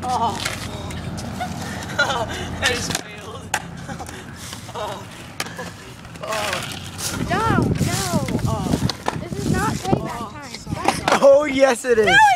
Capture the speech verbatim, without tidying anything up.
Oh. I just failed. Oh. Oh. No, no. Oh. This is not payback Oh. time. Oh, yes it is. No,